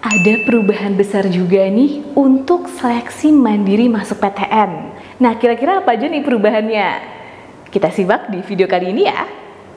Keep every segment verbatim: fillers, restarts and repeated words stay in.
Ada perubahan besar juga nih untuk seleksi mandiri masuk P T N. Nah, kira-kira apa aja nih perubahannya? Kita simak di video kali ini ya.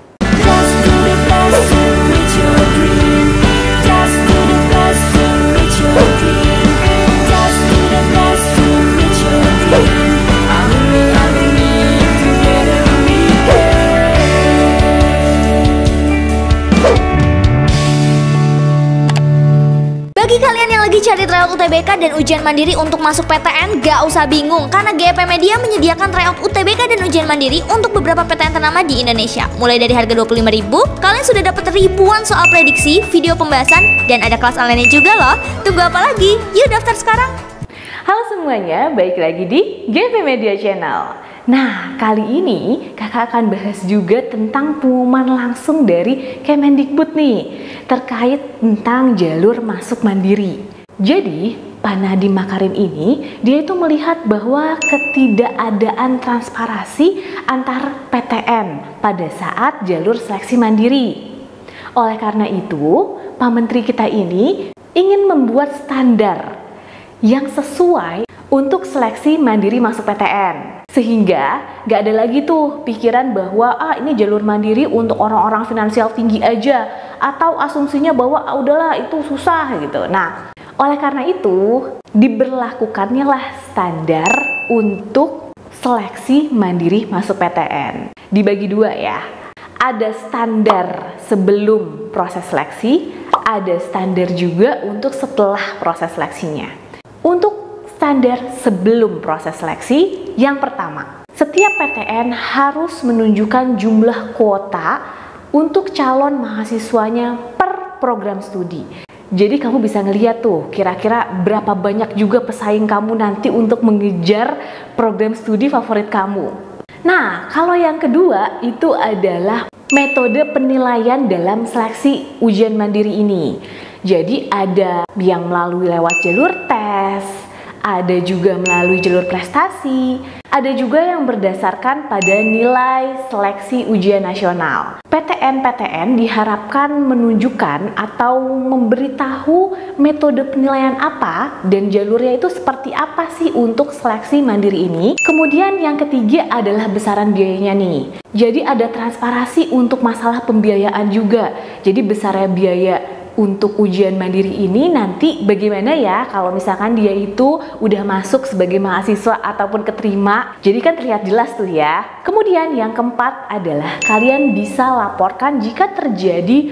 Bagi kalian yang lagi cari tryout U T B K dan ujian mandiri untuk masuk P T N, gak usah bingung karena G P Media menyediakan tryout U T B K dan ujian mandiri untuk beberapa P T N ternama di Indonesia. Mulai dari harga dua puluh lima ribu, kalian sudah dapat ribuan soal prediksi, video pembahasan, dan ada kelas online juga loh. Tunggu apa lagi? Yuk daftar sekarang! Halo semuanya, balik lagi di G P Media Channel. Nah, kali ini kakak akan bahas juga tentang pengumuman langsung dari Kemendikbud nih, terkait tentang jalur masuk mandiri. Jadi, Pak Nadiem Makarim ini, dia itu melihat bahwa ketidakadaan transparansi antar P T N pada saat jalur seleksi mandiri. Oleh karena itu, Pak Menteri kita ini ingin membuat standar yang sesuai untuk seleksi mandiri masuk P T N. Sehingga gak ada lagi tuh pikiran bahwa ah ini jalur mandiri untuk orang-orang finansial tinggi aja, atau asumsinya bahwa ah, udahlah itu susah gitu. Nah, oleh karena itu diberlakukannya lah standar untuk seleksi mandiri masuk P T N. Dibagi dua ya. Ada standar sebelum proses seleksi, ada standar juga untuk setelah proses seleksinya. Untuk standar sebelum proses seleksi, yang pertama, setiap P T N harus menunjukkan jumlah kuota untuk calon mahasiswanya per program studi. Jadi kamu bisa ngeliat tuh kira-kira berapa banyak juga pesaing kamu nanti untuk mengejar program studi favorit kamu. Nah, kalau yang kedua itu adalah metode penilaian dalam seleksi ujian mandiri ini. Jadi ada yang melalui lewat jalur tes, ada juga melalui jalur prestasi, ada juga yang berdasarkan pada nilai seleksi ujian nasional. P T N-P T N diharapkan menunjukkan atau memberitahu metode penilaian apa dan jalurnya itu seperti apa sih untuk seleksi mandiri ini. Kemudian yang ketiga adalah besaran biayanya nih. Jadi ada transparansi untuk masalah pembiayaan juga. Jadi besarnya biaya untuk ujian mandiri ini nanti bagaimana ya kalau misalkan dia itu udah masuk sebagai mahasiswa ataupun keterima. Jadi kan terlihat jelas tuh ya. Kemudian yang keempat adalah kalian bisa laporkan jika terjadi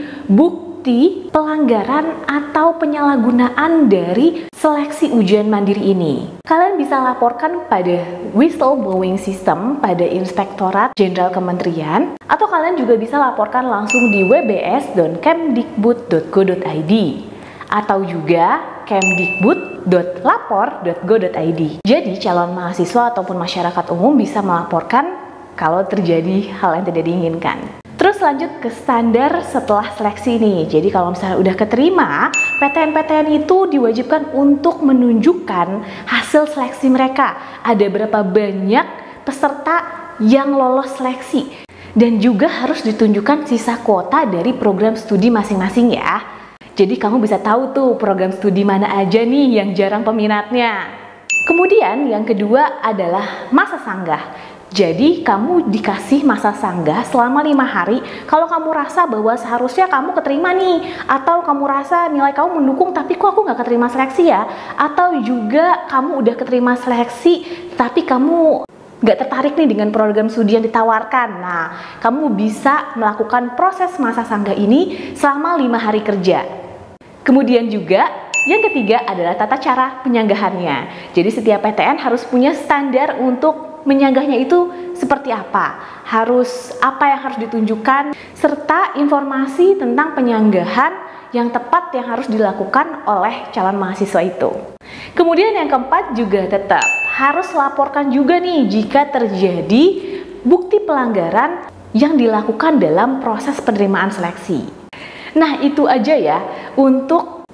bukti pelanggaran atau penyalahgunaan dari seleksi ujian mandiri ini. Kalian bisa laporkan pada whistleblowing system pada Inspektorat Jenderal Kementerian, atau kalian juga bisa laporkan langsung di w b s dot kemdikbud dot go dot i d atau juga kemdikbud dot lapor dot go dot i d. Jadi calon mahasiswa ataupun masyarakat umum bisa melaporkan kalau terjadi hal yang tidak diinginkan. Terus lanjut ke standar setelah seleksi nih. Jadi kalau misalnya udah keterima, P T N-P T N itu diwajibkan untuk menunjukkan hasil seleksi mereka. Ada berapa banyak peserta yang lolos seleksi. Dan juga harus ditunjukkan sisa kuota dari program studi masing-masing ya. Jadi kamu bisa tahu tuh program studi mana aja nih yang jarang peminatnya. Kemudian yang kedua adalah masa sanggah. Jadi kamu dikasih masa sanggah selama lima hari kalau kamu rasa bahwa seharusnya kamu keterima nih, atau kamu rasa nilai kamu mendukung tapi kok aku nggak keterima seleksi ya, atau juga kamu udah keterima seleksi tapi kamu nggak tertarik nih dengan program studi yang ditawarkan. Nah, kamu bisa melakukan proses masa sanggah ini selama lima hari kerja. Kemudian juga yang ketiga adalah tata cara penyanggahannya. Jadi setiap P T N harus punya standar untuk menyanggahnya itu seperti apa, harus apa yang harus ditunjukkan, serta informasi tentang penyanggahan yang tepat yang harus dilakukan oleh calon mahasiswa itu. Kemudian yang keempat juga tetap harus laporkan juga nih jika terjadi bukti pelanggaran yang dilakukan dalam proses penerimaan seleksi. Nah, itu aja ya untuk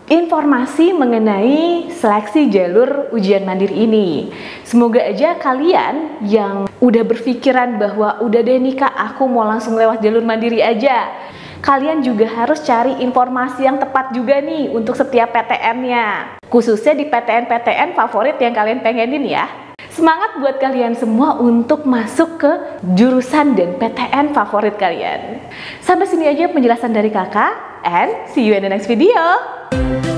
informasi mengenai seleksi jalur ujian mandiri ini. Semoga aja kalian yang udah berpikiran bahwa udah deh nih Kak, aku mau langsung lewat jalur mandiri aja, kalian juga harus cari informasi yang tepat juga nih untuk setiap P T N-nya, khususnya di P T N-P T N favorit yang kalian pengenin ya. Semangat buat kalian semua untuk masuk ke jurusan dan P T N favorit kalian. Sampai sini aja penjelasan dari kakak, and see you in the next video.